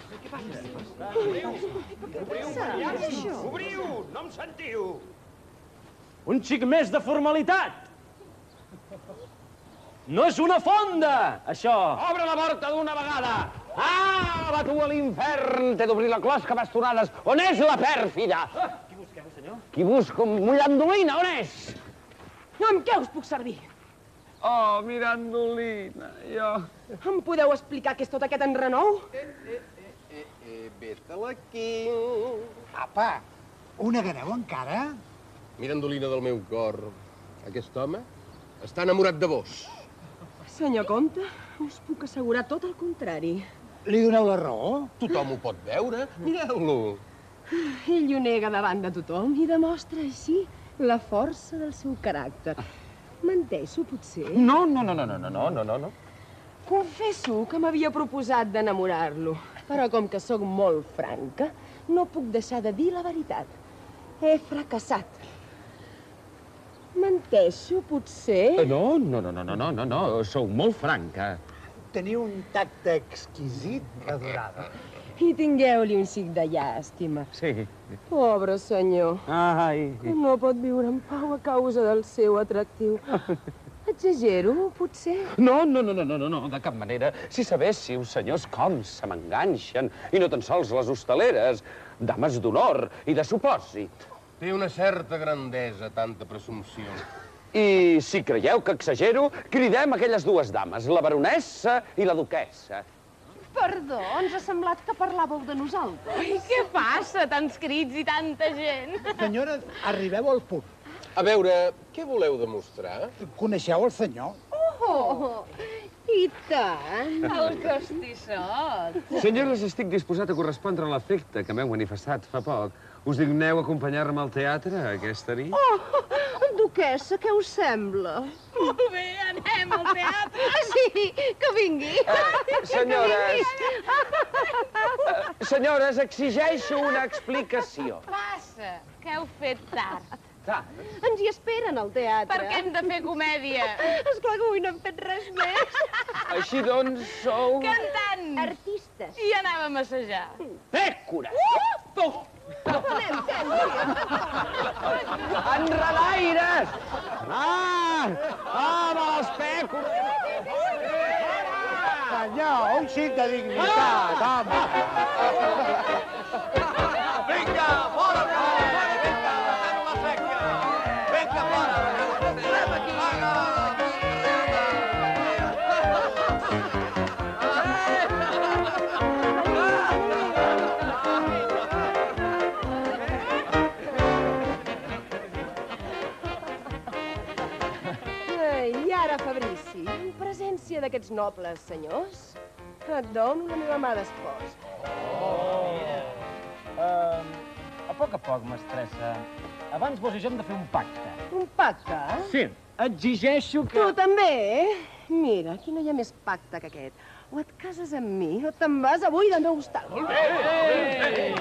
Obriu, obriu, no em sentiu. Un xic més de formalitat. No és una fonda, això! Obre la porta d'una vegada! Ah, va tu a l'infern! T'he d'obrir la closca, bastonades! On és la pèrfida? Qui busqueu, senyor? Qui busco? Mirandolina, on és? Amb què us puc servir? Oh, Mirandolina, jo... Em podeu explicar què és tot aquest enrenou? Eh, eh, eh, eh, vet-te-la aquí. Apa, ho negareu encara? Mirandolina del meu cor, aquest home està enamorat de vos. Senyor comte, us puc assegurar tot el contrari. Li doneu la raó? Tothom ho pot veure. Mireu-lo. Ell ho nega davant de tothom i demostra així la força del seu caràcter. Menteixo, potser? No, no, no, no, no, no, no, no, no. Confesso que m'havia proposat d'enamorar-lo, però com que sóc molt franca, no puc deixar de dir la veritat. He fracassat. Menteixo, potser? No, no, no, no, no, no, no, no, sou molt franca. Teniu un tacte exquisit, adorada. I tingueu-li un xic de llàstima. Sí. Pobre senyor. Ai. Que no pot viure en pau a causa del seu atractiu. Exagero, potser? No, no, no, no, no, no, de cap manera. Si sabéssiu, senyors, com se m'enganxen, i no tan sols les hostaleres, dames d'honor i de supòsit. Té una certa grandesa, tanta presumpció. I si creieu que exagero, cridem aquelles dues dames, la baronessa i la duquessa. Perdó, ens ha semblat que parlàveu de nosaltres. Ai, què passa? Tants crits i tanta gent. Senyores, arribeu al punt. A veure, què voleu demostrar? Coneixeu el senyor? Oh, i tant, el castissot. Senyores, estic disposat a correspondre a l'afecte que m'heu manifestat fa poc. Us digneu acompanyar-me al teatre aquesta nit? Oh, duquessa, què us sembla? Molt bé, anem al teatre. Sí, que vingui. Uh, senyores, uh, senyores, exigeixo una explicació. Passa, que heu fet tard. Tard? Ens hi esperen al teatre. Perquè hem de fer comèdia. Esclar que avui no hem fet res més. Així doncs, sou... Cantant. Artistes. I anàvem a assajar. Pècores! Uh! Anem, Enredaires! Ah! Ah, me les pècores! Senyor, un xic de dignitat, home! Vinga, fora, fora! Vinga, fem la sèquia! Vinga, fora! Anem aquí! I ara, Fabrici, en presència d'aquests nobles senyors, et dono la meva mà d'espòs. Oh! Uh, a poc a poc, mestressa. Abans vos i jo hem de fer un pacte. Un pacte? Sí, exigeixo que... Tu també, eh? Mira, aquí no hi ha més pacte que aquest. O et cases amb mi o te'n vas avui del meu hostal. Molt bé!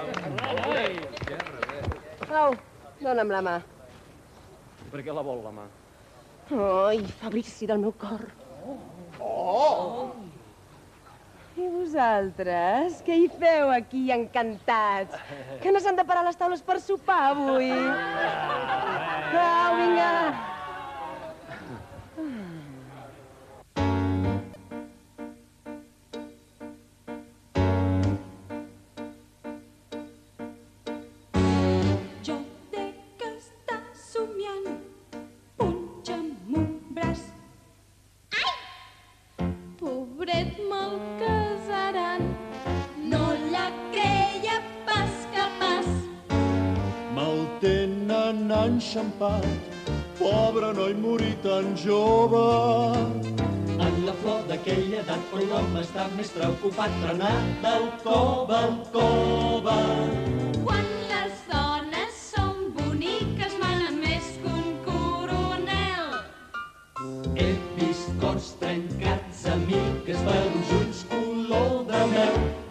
Au, dona'm la mà. Per què la vol, la mà? Ai, Fabrici del meu cor. Oh! I vosaltres, què hi feu aquí, encantats? Que no s'han de parar les taules per sopar, avui? Au, vinga! Jo dec estar somiant, punxa'm un braç. Ai! Pobret me'l casaran, no la creia pas capaç. Me'l tenen enxampat, pobre noi morí tan jove. En la flor d'aquella edat, però l'home està més preocupat per anar d'alcova a alcova. Quan les dones són boniques, manen més que un coronel. Ell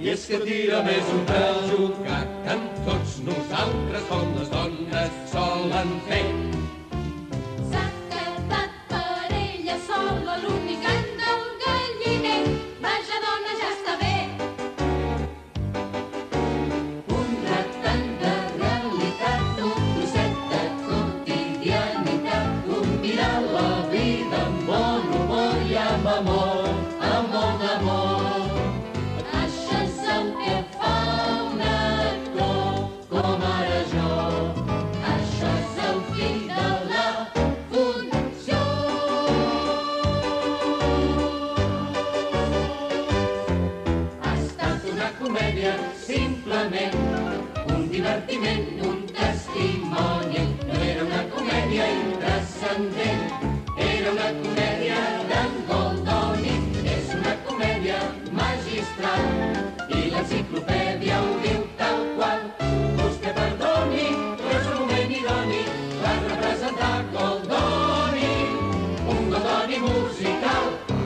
I és que tira més un pèl jugar que amb tots nosaltres com les dones solen fer. S'ha quedat per ella sola l'únic any del galliner. Vaja, dona, ja està bé. Un ratant de realitat, un trosset de quotidianitat, un mirar la vida amb bon humor i amb amor, amb molt d'amor. Això és el que fa un actor com ara jo. Això és el fi de la funció. Ha estat una comèdia, simplement, un divertiment, un testimoni. No era una comèdia intrascendent, era una comèdia d'en Goldoni. És una comèdia magistral i l'enciclopèdia ho diu tal qual. Vostè perdoni, però és un moment idoni per representar Goldoni, un Goldoni musical.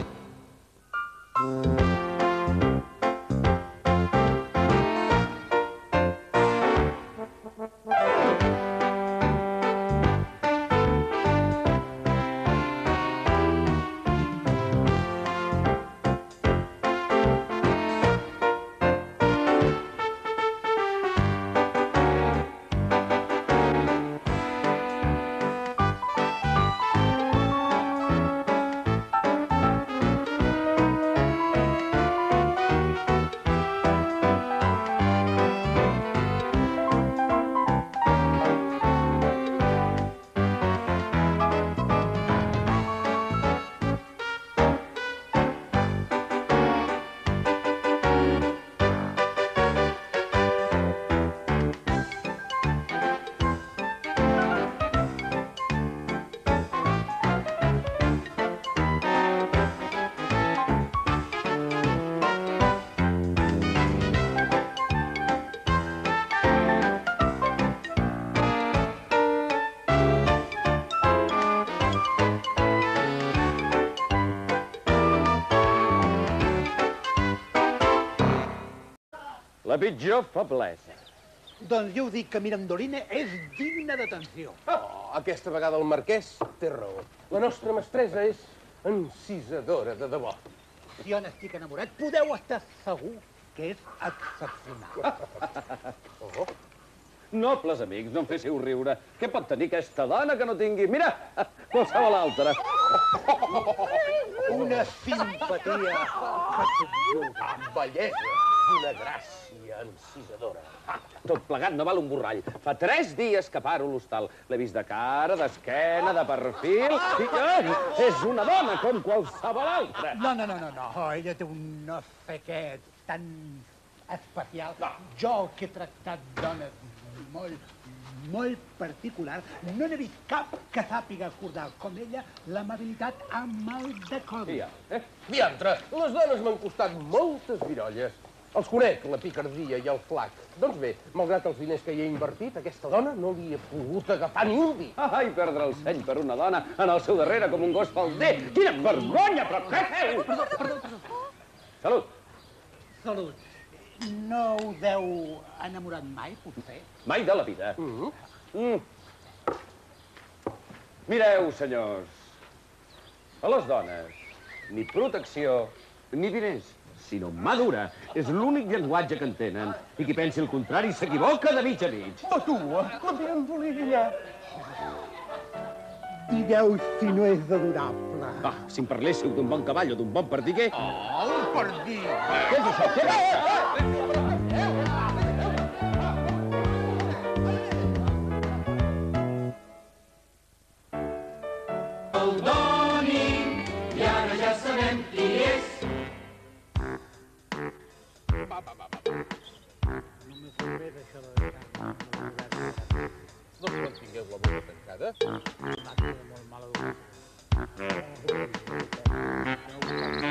La pitjor feblesa. Doncs jo ho dic que Mirandolina és digna d'atenció. Oh, aquesta vegada el marquès té raó. La nostra mestressa és encisadora de debò. Si jo n'estic enamorat, podeu estar segur que és excepcional. Oh. Nobles amics, no em féssiu riure. Què pot tenir aquesta dona que no tingui? Mira, qualsevol altra. Una simpatia que subjuga amb bellesa, una gràcia encisadora. Ah, tot plegat no val un borrall. Fa tres dies que paro a l'hostal. L'he vist de cara, d'esquena, de perfil... I, eh, és una dona com qualsevol altra. No, no, no, no, no. Ella té un no sé què tan especial. Jo, que he tractat dones molt, molt particular, no n'he vist cap que sàpiga acordar com ella l'amabilitat amb el decodi. Ja, eh? Diantre, les dones m'han costat moltes virolles. Els conec, la picardia i el flac. Doncs bé, malgrat els diners que hi he invertit, aquesta dona no li he pogut agafar ni un dit. Ai, perdre el seny per una dona en el seu darrere com un gos falder. Quina vergonya, però què feu? Perdó, perdó, perdó. Salut. Salut. No us heu enamorat mai, potser? Mai de la vida. Mm-hmm. Mm. Mireu, senyors, a les dones, ni protecció, ni diners, sinó mà dura. És l'únic llenguatge que entenen. I qui pensi el contrari s'equivoca de mig a mig. Oh, tu, la Mirandolina. Digueu si no és adorable. Ah, si em parléssiu d'un bon cavall o d'un bon perdiguer... Oh, un perdiguer! Què és això? Què és? El doni, i ara ja sabem qui és. Va, va, va, va. No me fa bé d'això de tant. No us mantingueu la boca tancada? Màquina de molt mala educació.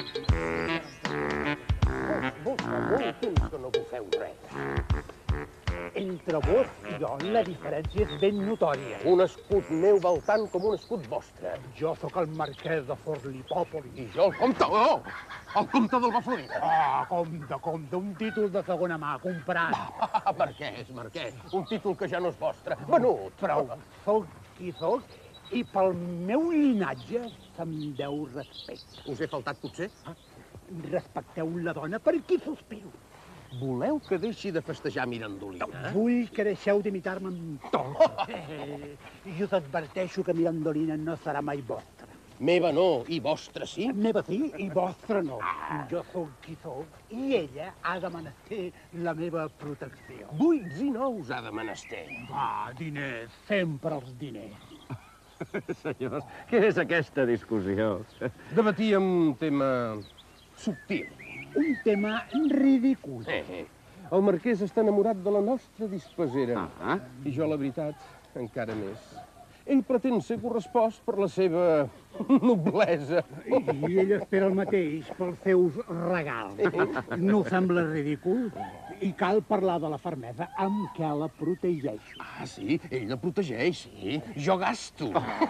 Molt fa molt temps que no bufeu res. Entre vos i jo la diferència és ben notòria. Un escut meu val tant com un escut vostre. Jo sóc el marquès de Forlipòpoli. I jo el comte, oh! El comte del Baflera. Ah, comte, comte, un títol de segona mà, comprat. Ah, marquès, marquès, un títol que ja no és vostre. Venut. Prou, sóc qui sóc i pel meu linatge se'm deu respecte. Us he faltat, potser? Ah, respecteu la dona per qui sospiro. Voleu que deixi de festejar Mirandolina? Vull que deixeu d'imitar-me amb tot. Eh, jo t'adverteixo que Mirandolina no serà mai vostra. Meva no, i vostra sí? Meva sí, i vostra no. Jo sóc qui sóc i ella ha de menester la meva protecció. Buits i nous ha de menester. Va, diners, sempre els diners. Senyors, què és aquesta discussió? Debatíem un tema subtil. Un tema ridícul. Eh, eh. El marquès està enamorat de la nostra dispesera. Ah, I jo, la veritat, encara més. Ell pretén ser correspost per la seva noblesa. I ell espera el mateix pels seus regals. No sembla ridícul? I cal parlar de la fermesa amb què la protegeixo. Ah, sí? Ell la protegeix, sí. Jo gasto.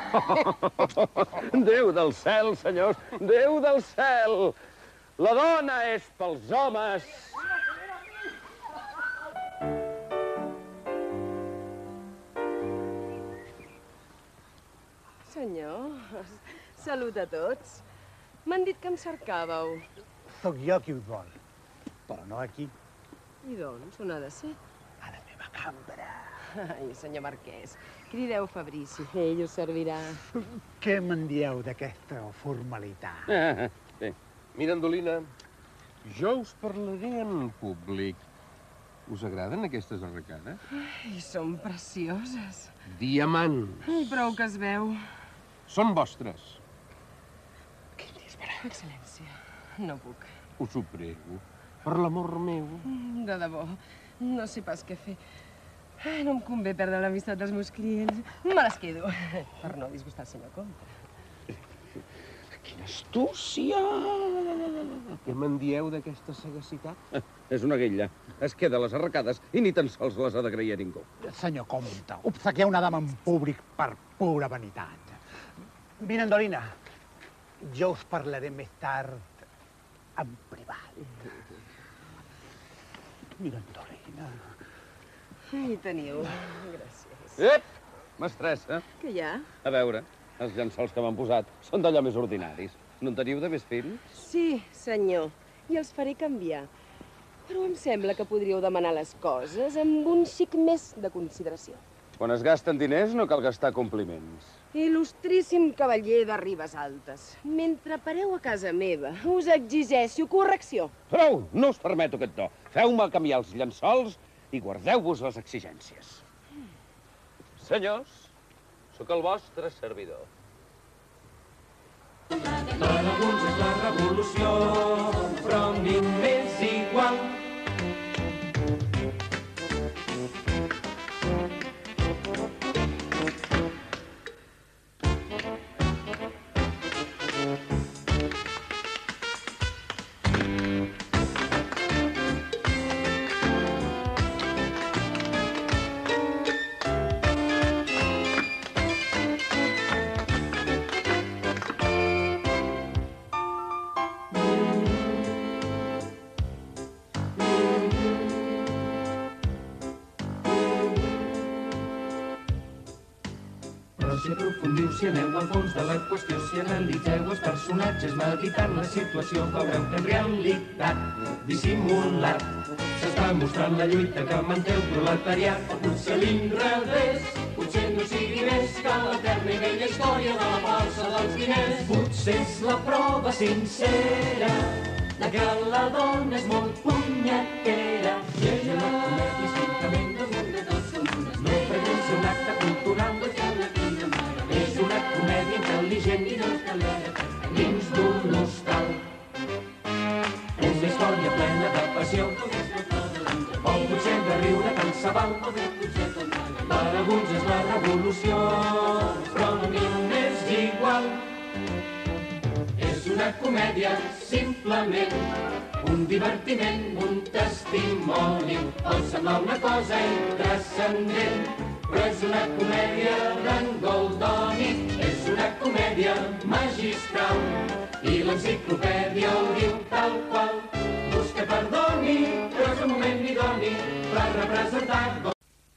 Déu del cel, senyors, Déu del cel! La dona és pels homes. Senyor, salut a tots. M'han dit que em cercàveu. Sóc jo qui us vol, però no aquí. I doncs, on ha de ser? A la meva cambra. Ai, senyor Marquès, crideu Fabrici, ell us servirà. Què me'n dieu d'aquesta formalitat? Ah, sí. Mirandolina, jo us parlaré en públic. Us agraden aquestes arracades? Ai, són precioses. Diamants. Ai, prou que es veu. Són vostres. Quin disbarat. Excel·lència, no puc. Us ho prego, per l'amor meu. De debò, no sé pas què fer. Ai, no em convé perdre l'amistat dels meus clients. Me les quedo, per no disgustar el senyor comte. Quina astúcia! Què me'n dieu d'aquesta sagacitat? És una guilla. Es queda a les arracades i ni tan sols les ha d'agrair a ningú. Senyor comte, obsequiar una dama en públic per pura vanitat. Mirandolina, jo us parlaré més tard en privat. Mirandolina. Hi teniu. Gràcies. Ep! Mestressa. Què hi ha? A veure, els llençols que m'han posat són d'allò més ordinaris. No en teniu de més fins? Sí, senyor. I els faré canviar. Però em sembla que podríeu demanar les coses amb un xic més de consideració. Quan es gasten diners no cal gastar compliments. Il·lustríssim cavaller de Ribes Altes, mentre pareu a casa meva, us exigeixo correcció. Prou! No us permeto aquest to. Feu-me canviar els llençols i guardeu-vos les exigències. Senyors, sóc el vostre servidor. Per alguns és la revolució, però a mi m'és igual. Si aprofundiu, si aneu al fons de la qüestió, si analitzeu els personatges, meditant la situació, veureu que en realitat, dissimulat, s'està mostrant la lluita que manté el proletariat. O potser a l'inrevés, potser no sigui més que l'eterna i vella història de la força dels diners. Potser és la prova sincera de que la dona és molt punyetera. I ella la comèdia estrictament damunt de tots som unes. No pretén ser un acte cultural, és una comèdia intel·ligent i nostàlgica dins d'un hostal. És una història plena de passió, o potser de riure tant se val. Per alguns és la revolució, però a mi m'és igual. És una comèdia, simplement un divertiment, un testimoni. Pot semblar una cosa intranscendent, però és una comèdia d'en Goldoni, és una comèdia magistral, i l'enciclopèdia ho diu tal qual. Busca perdoni, però és el moment idoni per representar Goldoni.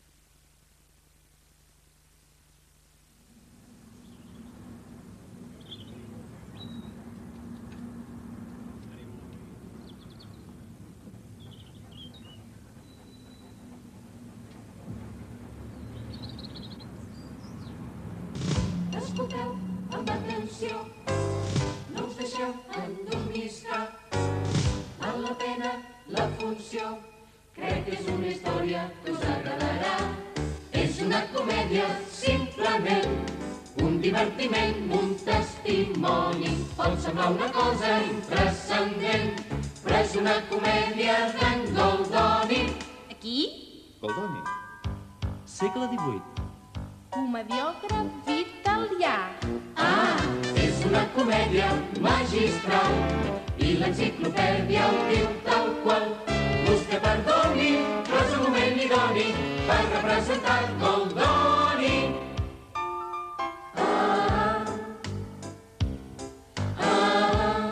Escolteu amb atenció, no us deixeu endormiscar. Val la pena la funció, crec que és una història que us agradarà. És una comèdia, simplement, un divertiment, un testimoni. Pot semblar una cosa intranscendent, però és una comèdia d'en Goldoni. Aquí? Goldoni, segle divuit. Comediògraf italià. Ah, és una comèdia magistral, i l'enciclopèdia ho diu tal qual. Busca perdoni, però és el moment idoni per representar Goldoni. Ah, ah.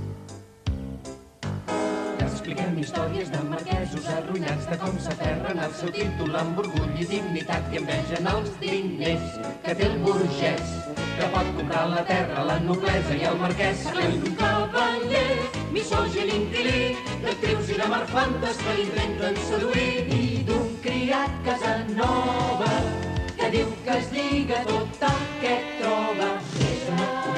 Expliquem històries de marquesos arruïnats, de com s'aferren al seu títol amb orgull i dignitat i envegen els diners que té el burgès, que pot comprar la terra, la noblesa i el marquès. Parlem d'un cavaller, misogin inquilí, d'actrius i de marfantes que l'intenten seduir, i d'un criat Casanova que diu que es lliga tot el que troba. És una